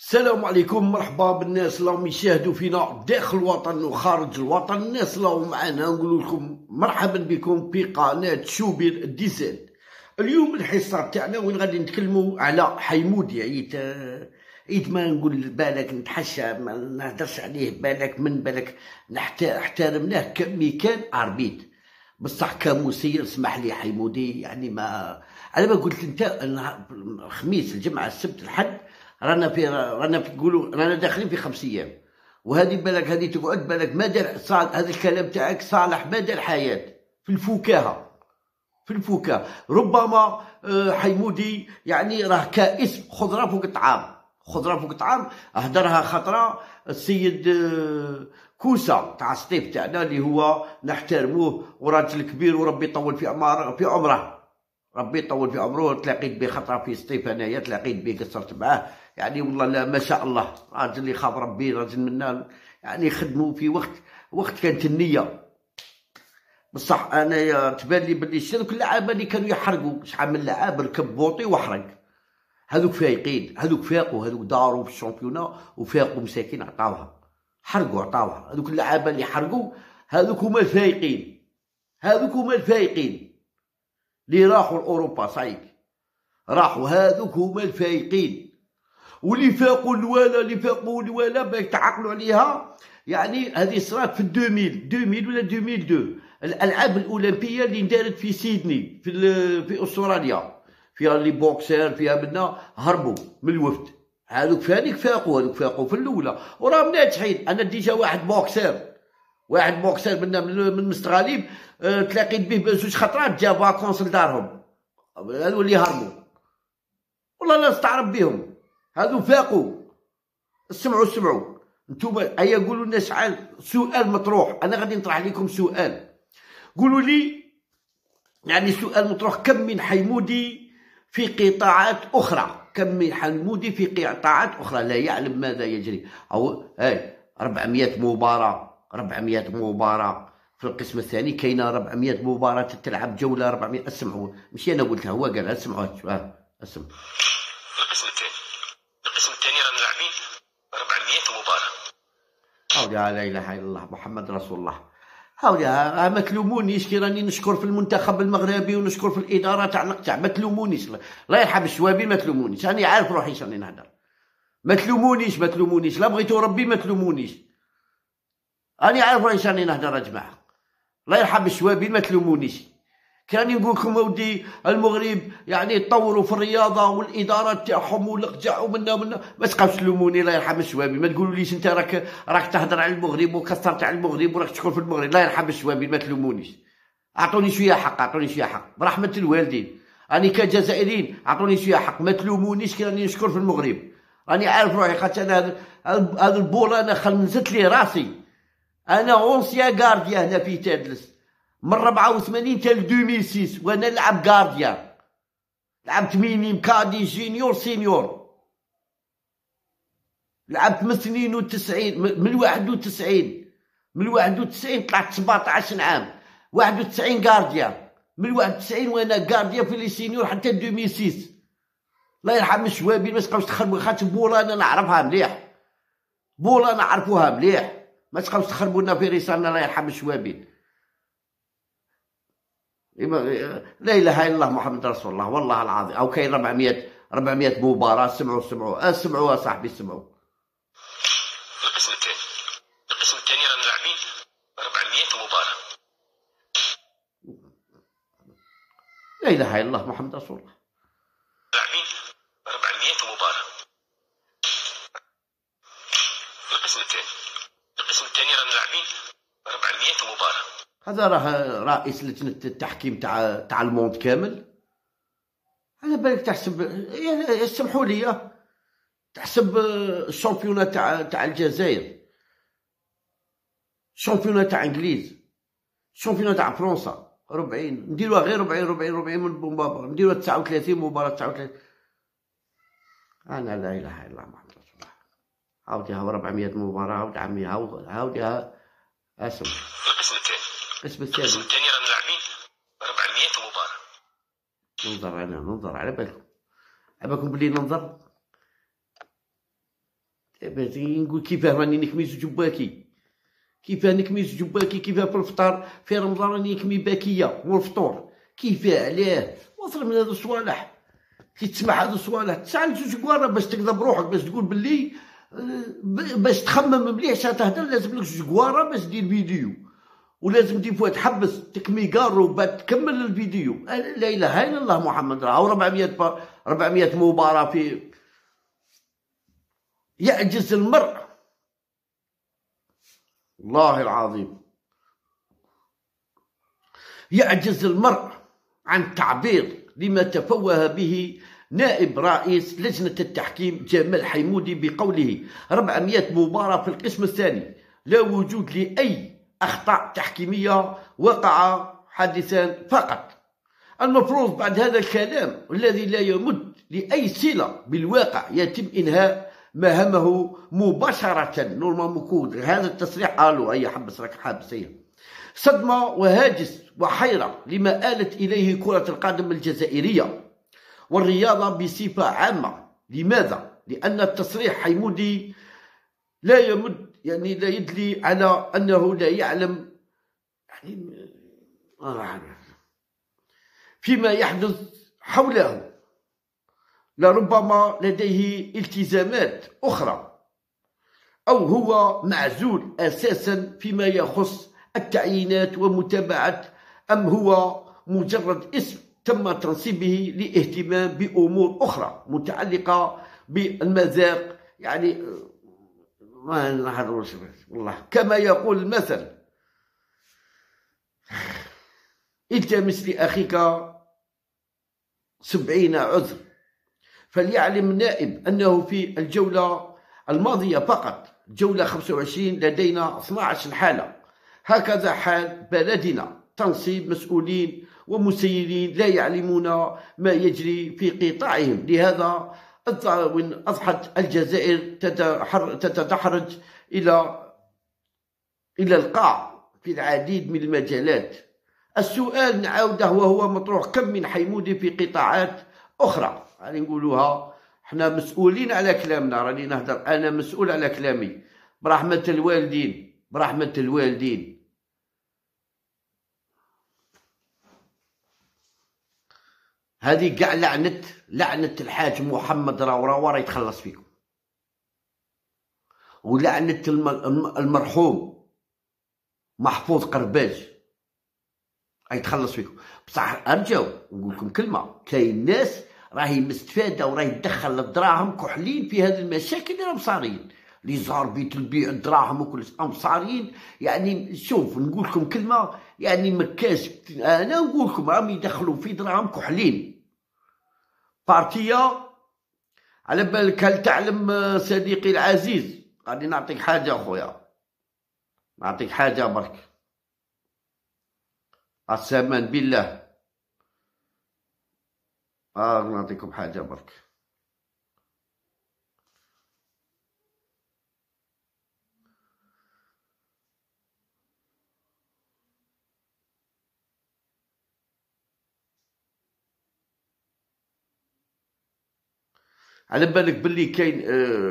السلام عليكم، مرحبا بالناس اللي راهم يشاهدوا فينا داخل الوطن وخارج الوطن. الناس اللي راهم معنا نقول لكم مرحبا بكم في قناه شوبير ديزاين. اليوم الحصه تاعنا وين غادي نتكلموا على حيمودي. عيد ما نقول بالك نتحشى ما نهدرش عليه، بالك من بالك احترمناه كمي كان عربيد، بصح كمسير اسمح لي حيمودي. يعني ما على ما قلت انت الخميس الجمعه السبت الحد رانا في نقولوا رانا داخلين في 5 ايام، وهذه بالك هذه تقعد بالك مدى هذا الكلام تاعك صالح مدى الحياه في الفكاهه ربما حيمودي يعني راه كاسم خضره فوق الطعام هدرها خطره السيد كوسه تاع السطيف تاعنا اللي هو نحترموه وراجل كبير وربي يطول في عمره، ربي يطول في عمره. تلاقيت به خطره في سطيف، انايا تلاقيت به قصرت معاه، يعني والله لا ما شاء الله راجل اللي خاف ربي، راجل منا يعني خدموا في وقت كانت النيه. بصح انا تبان لي بلي هذوك اللعابه اللي كانوا يحرقوا شحال من لعاب ركب بوطي وحرق، هذوك فايقين، هذوك فاقوا، هذوك داروا في الشامبيونا وفاقوا مساكين عطاوها، حرقوا عطاوها. هذوك اللعابه اللي حرقوا هذوك هما الفايقين، اللي راحوا لاوروبا صعيب راحوا، هذوك هما الفايقين. واللي فاقوا الولا باش تعقلوا عليها. يعني هذه صرات في 2000 ولا 2002 الالعاب الاولمبيه اللي اندارت في سيدني في استراليا، فيها لي بوكسير، فيها منا هربوا من الوفد. هذوك فاقوا في الاولى وراهم ناجحين. انا ديجا واحد بوكسير من مستغاليب تلاقيت به بزوج خطرات جا فاكونس لدارهم، هذو اللي هربوا والله لا استعرب بهم، هذو فاقوا. اسمعوا انتوما ايا قولوا لنا شحال سؤال مطروح. انا غادي نطرح عليكم سؤال، قولوا لي يعني سؤال مطروح: كم من حيمودي في قطاعات اخرى؟ لا يعلم ماذا يجري، او 400 مباراة في القسم الثاني، كاينه 400 مباراة تلعب جولة 400. اسمعوا ماشي انا قلتها، هو قالها. اسمعوا اسمعوا. القسم الثاني رانا لاعبين 400 مباراة. هاولي لا اله الا الله محمد رسول الله. هاولي ما تلومونيش كي راني نشكر في المنتخب المغربي ونشكر في الاداره تاع القطاع. ما تلومونيش، الله يرحم الشوابي، ما تلومونيش، راني عارف روحي شنو نهدر. ما تلومونيش لا بغيتوا ربي ما تلومونيش، راني عارف روحي شنو نهدر يا جماعه. الله يرحم الشوابي ما تلومونيش. كان نقول لكم اودي المغرب يعني يطوروا في الرياضه والادارات تاعهم والقجع ومنا ما تبقاوش تلوموني. الله يرحم الشوابي ما تقولوليش انت راك تهضر على المغرب وكثرت على المغرب وراك تشكر في المغرب. الله يرحم الشوابي ما تلومونيش، اعطوني شويه حق برحمه الوالدين. راني كجزائريين اعطوني شويه حق، ما تلومونيش كي راني نشكر في المغرب. راني عارف روحي خاطر انا هذا البول انا خنزت لي راسي. انا اونسيا غارديا هنا في تادلس من 84 حتى ل 2006 وانا نلعب غارديان، لعبت مينيم كادي جينيور سينيور، لعبت 92 من 91 طلعت 17 عام، 91 غارديان، من 91 وانا غارديان في لي سينيور حتى 2006. الله يرحم الشوابي ما تبقاوش تخربوا، خاطر بولا انا نعرفها مليح، ما تبقاوش تخربوا لنا في رسالنا. الله يرحم الشوابي. لا اله الا الله محمد رسول الله والله العظيم. او كاين 400 مباراة. اسمعوا يا صاحبي اسمعوا. القسم الثاني رانا لاعبين 400 مباراة. لا اله الا الله محمد رسول الله. لاعبين 400 مباراة. القسم الثاني رانا لاعبين 400 مباراة. هذا راه رئيس لجنة التحكيم تاع الموند كامل. على بالك تحسب سمحوا لي تحسب الشامبيونات تاع الجزائر، الشامبيونات تاع انجليز، الشامبيونات تاع فرنسا 40 نديروها غير 40 من بومبابا، نديروها 39 مباراة 39. انا لا اله الا الله محمد رسول الله. عاوديها 400 مباراة عاود عمي عاوديها. اسمع القسم الثاني رانا لاعبين 400 مباراة. ننظر على بالكم بلي ننظر. نقول كيفاه راني نكمي زوج باكي، كيفاه نكمي زوج باكي، كيفاه في الفطار في رمضان راني نكمي باكيه والفطور، كيفاه علاه وصل من هذو الصوالح. كي تسمع هذو الصوالح تسعى زوج كوارا باش تكذب روحك، باش تقول باللي باش تخمم مليح شا تهدر لازم لك زوج كوارا باش دير فيديو، ولازم دي فوا تحبس تكمي كارو بعد تكمل الفيديو. لا اله الا الله محمد راه 400 مباراة في. يعجز المرء والله العظيم، يعجز المرء عن التعبير لما تفوه به نائب رئيس لجنة التحكيم جمال حيمودي بقوله 400 مباراة في القسم الثاني، لا وجود لأي أخطاء تحكيمية، وقع حادثان فقط. المفروض بعد هذا الكلام الذي لا يمد لأي صلة بالواقع يتم إنهاء مهامه مباشرة. نورمال مكود هذا التصريح قالوا أي حبس راك حابس هي. صدمة وهاجس وحيرة لما آلت إليه كرة القدم الجزائرية والرياضة بصفة عامة. لماذا؟ لأن التصريح حيمودي لا يمد لا يدلي على أنه لا يعلم فيما يحدث حوله، لربما لديه التزامات أخرى، أو هو معزول أساسا فيما يخص التعيينات ومتابعة، أم هو مجرد اسم تم تنصيبه لاهتمام بأمور أخرى متعلقة بالمذاق. ما نحضروش والله، كما يقول المثل التمس لأخيك 70 عذر. فليعلم النائب أنه في الجولة الماضية فقط، جولة 25، لدينا 12 حالة. هكذا حال بلدنا، تنصيب مسؤولين ومسيرين لا يعلمون ما يجري في قطاعهم. لهذا أصبحت الجزائر تتدحرج إلى القاع في العديد من المجالات. السؤال نعاوده وهو مطروح، كم من حيمودي في قطاعات أخرى؟ راني نقولوها حنا مسؤولين على كلامنا، راني نهدر أنا مسؤول على كلامي برحمة الوالدين، برحمة الوالدين. هذه كاع لعنة الحاج محمد راورا يتخلص فيكم، ولعنة المرحوم محفوظ قرباج يتخلص فيكم. بصح ارجعوا نقول لكم كلمه، كاين ناس راهي مستفاده وراهي تدخل الدراهم كحلين في هذه المشاكل اللي راهم صارين، لي زار بيت البيع الدراهم وكل راهم صارين. شوف نقول لكم كلمه، مكاش انا نقول لكم راهم يدخلوا في دراهم كحلين. بارتيه على بالك، هل تعلم صديقي العزيز؟ غادي نعطيك حاجه اخويا، نعطيك حاجه برك، قسما بالله نعطيكم حاجه برك. على بالك باللي كاين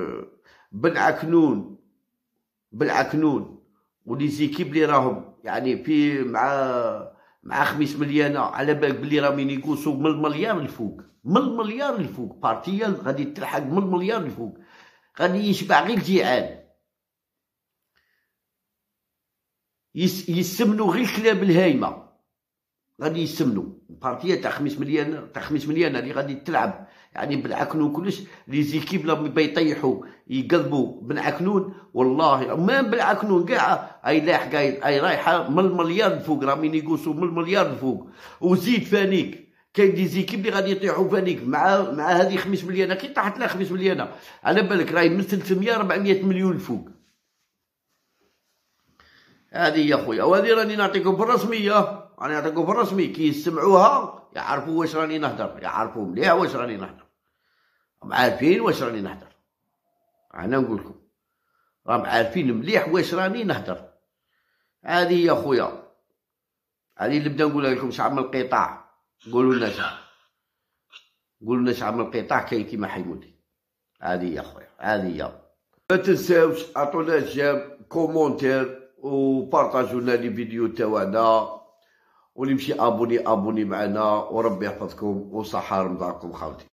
بالعكنون ولي زيكيب اللي راهم في مع 5 مليانه. على بالك باللي راهم ينقصوا من المليار الفوق، من المليار الفوق. بارتيال غادي تلحق من المليار الفوق، غادي يشبع غير الجيعان، يسمنوا غير الكلاب الهايمه، غادي يسمنوا. بارتيه تاع 5 مليان اللي غادي تلعب بالعكنون كلش. لي زيكيب لما بيطيحوا يقلبوا بالعكنون، والله ما بالعكنون كاع اي لاحقه اي رايحه من المليار الفوق، راهم ينقصوا من المليار الفوق. وزيد فانيك كاين دي زيكيب اللي غادي يطيحوا فانيك مع هذه 5 مليانه. كي طاحت لها 5 مليانه على بالك راهي من 300 400 مليون الفوق. هذه يا خويا، وهذه راني نعطيكم بالرسميه، راني نعطيكم بالرسمي. كي يسمعوها يعرفوا واش راني نهدر، يعرفوا مليح واش راني نهدر، راهم عارفين واش راني نهدر. انا نقول لكم راهم عارفين مليح واش راني نهدر. هذه يا خويا، هذه اللي نبدا نقولها لكم. شعب من القطاع، قولوا لنا شعب من القطاع كاين كيما حيمودي. هذه يا خويا، هذه ما تنساوش عطونا جيم كومونتير وبارطاجوا لنا لي فيديو تاعنا، واللي يمشي ابوني معنا، وربي يحفظكم وصحة رمضانكم خاوتي.